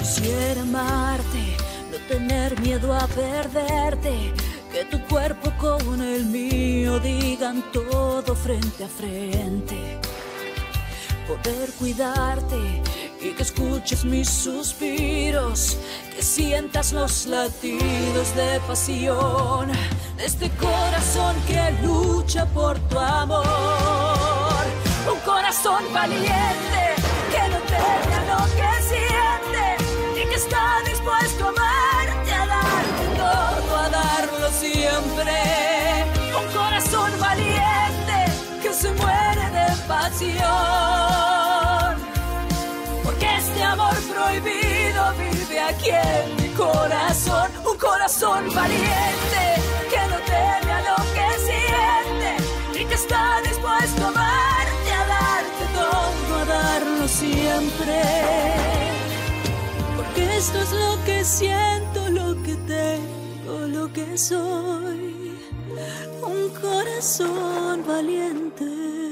Quisiera amarte, no tener miedo a perderte, que tu cuerpo con el mío digan todo frente a frente. Poder cuidarte y que escuches mis suspiros, que sientas los latidos de pasión de este corazón que lucha por tu amor. Un corazón valiente que no teme a lo que siente y que está dispuesto a amarte, a darte todo, a darlo siempre. Un corazón valiente que se muere de pasión, porque este amor prohibido vive aquí en mi corazón. Un corazón valiente que no teme a lo que siente y que está dispuesto a amarte, a darte todo, a darlo siempre. Porque esto es lo que siento, lo que tengo, lo que soy. Un corazón valiente.